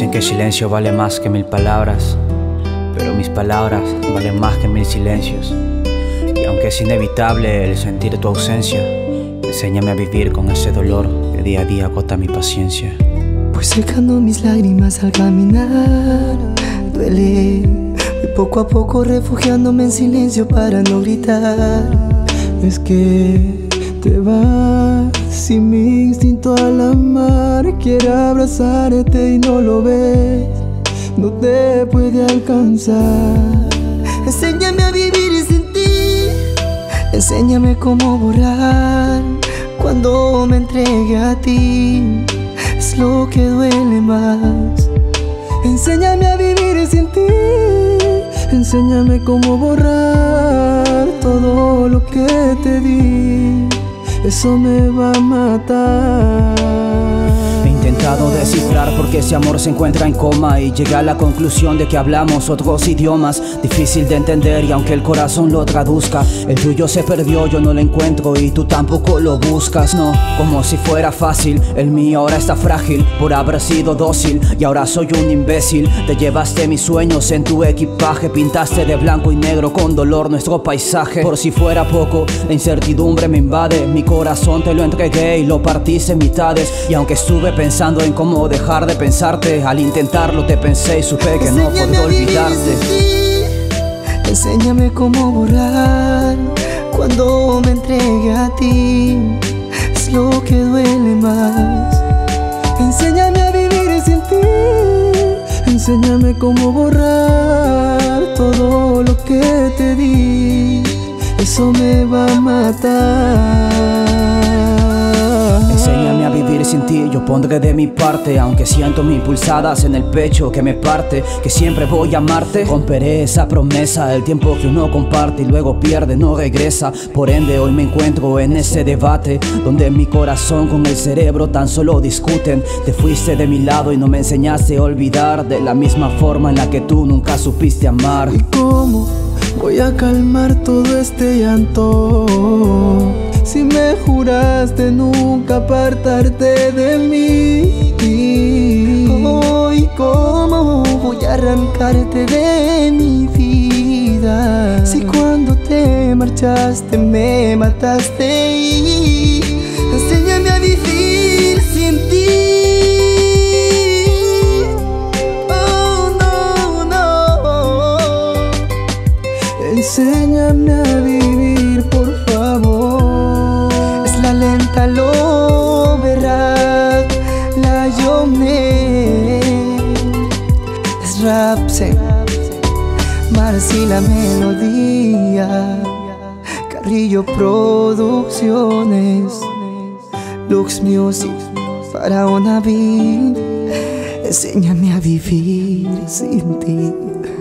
Dicen que el silencio vale más que 1000 palabras, pero mis palabras valen más que 1000 silencios. Y aunque es inevitable el sentir tu ausencia, enséñame a vivir con ese dolor que día a día agota mi paciencia. Voy secando mis lágrimas al caminar, duele. Voy poco a poco refugiándome en silencio para no gritar. Es que te vas y mi instinto al amar quiere abrazarte y no lo ves, no te puede alcanzar. Enséñame a vivir sin ti, enséñame cómo borrar cuando me entregue a ti, es lo que duele más. Enséñame a vivir sin ti, enséñame cómo borrar todo lo que te di, eso me va a matar. He intentado descifrar por qué ese amor se encuentra en coma y llegué a la conclusión de que hablamos otros idiomas, difícil de entender y aunque el corazón lo traduzca, el tuyo se perdió, yo no lo encuentro y tú tampoco lo buscas. No, como si fuera fácil, el mío ahora está frágil por haber sido dócil y ahora soy un imbécil. Te llevaste mis sueños en tu equipaje, pintaste de blanco y negro con dolor nuestro paisaje. Por si fuera poco, la incertidumbre me invade, mi corazón te lo entregué y lo partiste en mitades. Y aunque estuve pensando en cómo dejar de pensarte, al intentarlo te pensé y supe que no podía olvidarte. Enséñame cómo borrar cuando me entregue a ti, es lo que duele más. Enséñame a vivir sin ti, enséñame cómo borrar todo lo que te di, eso me va a matar. Enséñame a vivir sin ti, yo pondré de mi parte, aunque siento mis pulsadas en el pecho que me parte, que siempre voy a amarte. Romperé esa promesa, el tiempo que uno comparte y luego pierde no regresa. Por ende hoy me encuentro en ese debate donde mi corazón con el cerebro tan solo discuten. Te fuiste de mi lado y no me enseñaste a olvidar, de la misma forma en la que tú nunca supiste amar. ¿Y cómo voy a calmar todo este llanto si me juraste nunca apartarte de mí? Hoy, ¿cómo voy a arrancarte de mi vida si cuando te marchaste me mataste? Y enséñame a vivir sin ti. Oh, no, no. Enséñame a vivir, por favor. Es la lenta, lo verás, la Yomne. Es Rapse, Marci la melodía, Carrillo Producciones, Lux Music para una vida. Enséñame a vivir sin ti.